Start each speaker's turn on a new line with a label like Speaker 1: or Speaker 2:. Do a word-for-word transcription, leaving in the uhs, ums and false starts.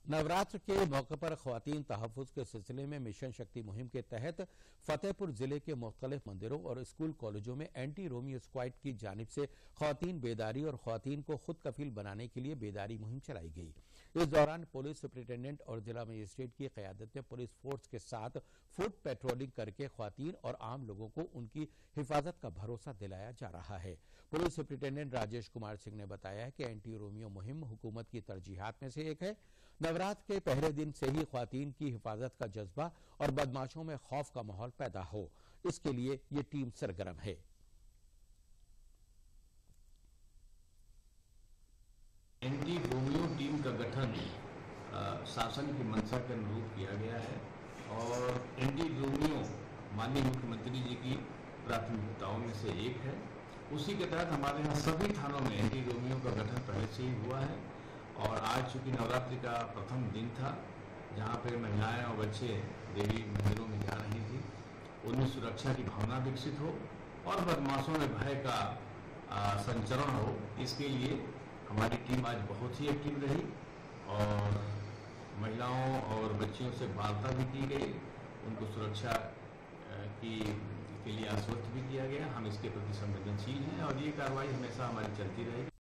Speaker 1: नवरात्र के मौके पर ख्वातीन तहफ़्फ़ुज़ के सिलसिले में मिशन शक्ति मुहिम के तहत फतेहपुर जिले के मुख्तलिफ मंदिरों और स्कूल कॉलेजों में एंटी रोमियो स्क्वाड की जानिब से ख्वातीन बेदारी और ख्वातीन को खुद कफील बनाने के लिए बेदारी मुहिम चलाई गई। इस दौरान पुलिस सुप्रिंटेंडेंट और जिला मजिस्ट्रेट की क़यादत में पुलिस फोर्स के साथ फुट पेट्रोलिंग करके ख्वातीन और आम लोगों को उनकी हिफाजत का भरोसा दिलाया जा रहा है। पुलिस सुप्रिंटेंडेंट राजेश कुमार सिंह ने बताया है कि एंटी रोमियो मुहिम हुकूमत की तरजीहात में से एक है। नवरात्र के पहले दिन से ही ख्वातीन की हिफाजत का जज्बा और बदमाशों में खौफ का माहौल पैदा हो, इसके लिए ये टीम सरगर्म है।
Speaker 2: एंटी रोमियो टीम का गठन शासन की मंशा के अनुरूप किया गया है और एंटी रोमियो माननीय मुख्यमंत्री जी की प्राथमिकताओं में से एक है। उसी के तहत हमारे यहाँ सभी थानों में एंटी रोमियो का गठन पहले से ही हुआ है और आज चूंकि नवरात्रि का प्रथम दिन था, जहाँ पे महिलाएं और बच्चे देवी मंदिरों में जा रही थी, उनमें सुरक्षा की भावना विकसित हो और बदमाशों में भय का संचरण हो, इसके लिए हमारी टीम आज बहुत ही एक्टिव रही और महिलाओं और बच्चियों से वार्ता भी की गई, उनको सुरक्षा की के लिए आश्वस्त भी किया गया। हम इसके प्रति संवेदनशील हैं और ये कार्रवाई हमेशा हमारी चलती रहेगी।